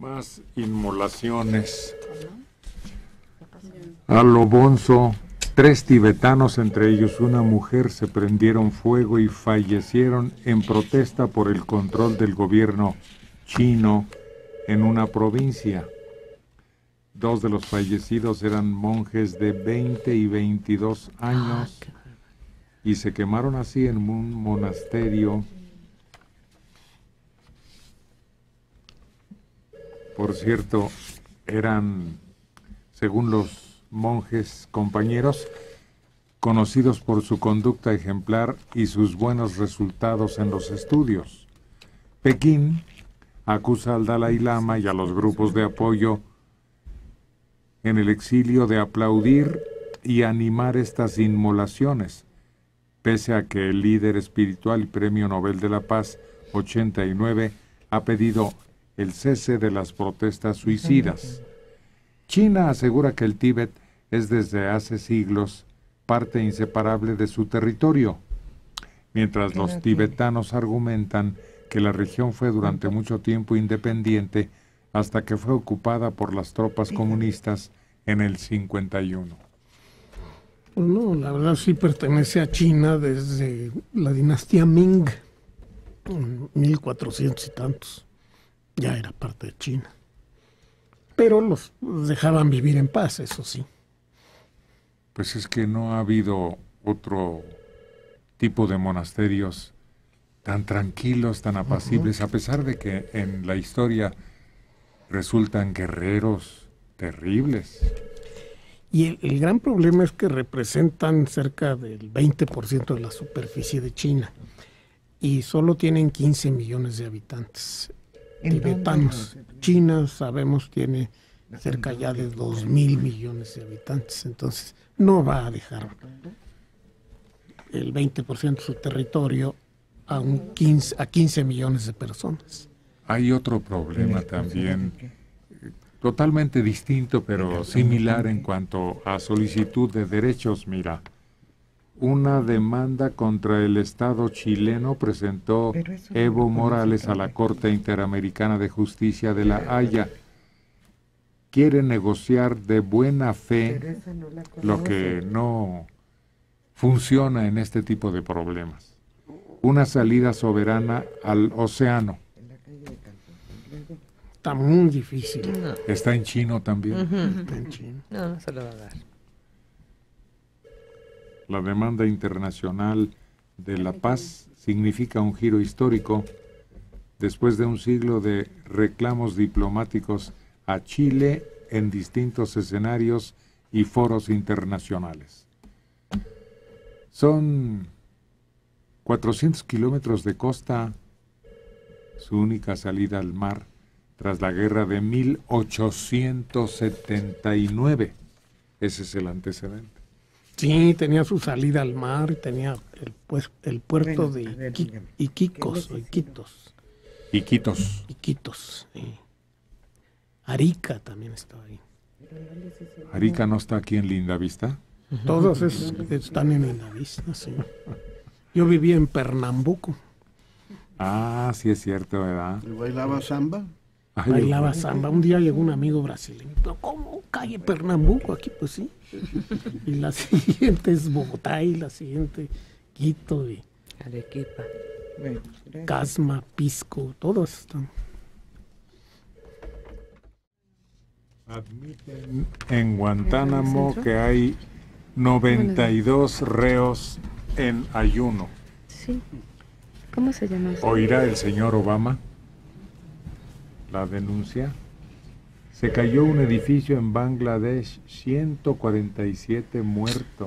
Más inmolaciones. A lo bonzo, 3 tibetanos, entre ellos una mujer, se prendieron fuego y fallecieron en protesta por el control del gobierno chino en una provincia. 2 de los fallecidos eran monjes de 20 y 22 años y se quemaron así en un monasterio. Por cierto, eran, según los monjes compañeros, conocidos por su conducta ejemplar y sus buenos resultados en los estudios. Pekín acusa al Dalai Lama y a los grupos de apoyo en el exilio de aplaudir y animar estas inmolaciones, pese a que el líder espiritual y Premio Nobel de la Paz 89 ha pedido el cese de las protestas suicidas. China asegura que el Tíbet es desde hace siglos parte inseparable de su territorio, mientras los tibetanos argumentan que la región fue durante mucho tiempo independiente hasta que fue ocupada por las tropas comunistas en el 51. Pues no, la verdad sí pertenece a China desde la dinastía Ming, en 1400 y tantos. Ya era parte de China. Pero los dejaban vivir en paz, eso sí. Pues es que no ha habido otro tipo de monasterios tan tranquilos, tan apacibles, a pesar de que en la historia resultan guerreros terribles. Y el gran problema es que representan cerca del 20% de la superficie de China y solo tienen 15 millones de habitantes tibetanos. China, sabemos, tiene cerca ya de 2.000 millones de habitantes, entonces no va a dejar el 20% de su territorio a 15 millones de personas. Hay otro problema también, totalmente distinto pero similar en cuanto a solicitud de derechos. Mira, una demanda contra el Estado chileno presentó Evo Morales a la Corte Interamericana de Justicia de La Haya. Quiere negociar de buena fe lo que no funciona en este tipo de problemas. Una salida soberana al océano. Está muy difícil. No. Está en chino también. Está en China. No, no se lo va a dar. La demanda internacional de la paz significa un giro histórico después de un siglo de reclamos diplomáticos a Chile en distintos escenarios y foros internacionales. Son 400 kilómetros de costa, su única salida al mar tras la guerra de 1879. Ese es el antecedente. Sí, tenía su salida al mar, tenía el puerto de Iquitos. Iquitos, sí. Arica también estaba ahí. ¿Arica no está aquí en Lindavista? Todos están en Lindavista, sí. Yo vivía en Pernambuco. Ah, sí es cierto, ¿verdad? ¿Y bailaba samba? Bailaba samba. Un día llegó un amigo brasileño. ¿Pero cómo? ¿Calle Pernambuco? Aquí, pues sí. Y la siguiente es Bogotá y la siguiente Quito y Arequipa. Casma, Pisco, todos están. Admiten en Guantánamo que hay 92 reos en ayuno. Sí. ¿Cómo se llama eso? ¿Oirá el señor Obama la denuncia? Se cayó un edificio en Bangladesh, 147 muertos.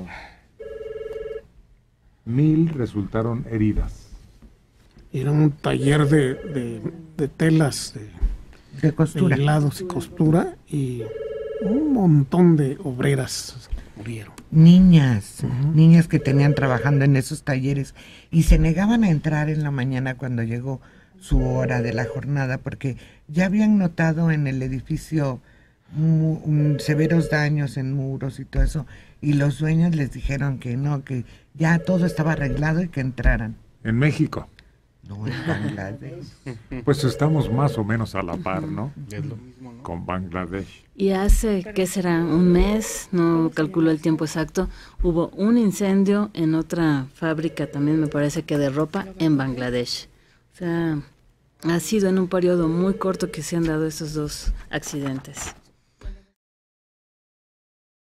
1000 resultaron heridas. Era un taller de telas, de costura, de hilados y costura, y un montón de obreras murieron. Niñas que tenían trabajando en esos talleres y se negaban a entrar en la mañana cuando llegó su hora de la jornada porque ya habían notado en el edificio severos daños en muros y todo eso, y los dueños les dijeron que no, que ya todo estaba arreglado y que entraran. En México. No, en Bangladesh. Pues estamos más o menos a la par, ¿no? Es lo mismo, ¿no? Con Bangladesh. Y hace, ¿qué será? Un mes, no calculo el tiempo exacto, hubo un incendio en otra fábrica, también me parece que de ropa, en Bangladesh. O sea, ha sido en un periodo muy corto que se han dado esos dos accidentes.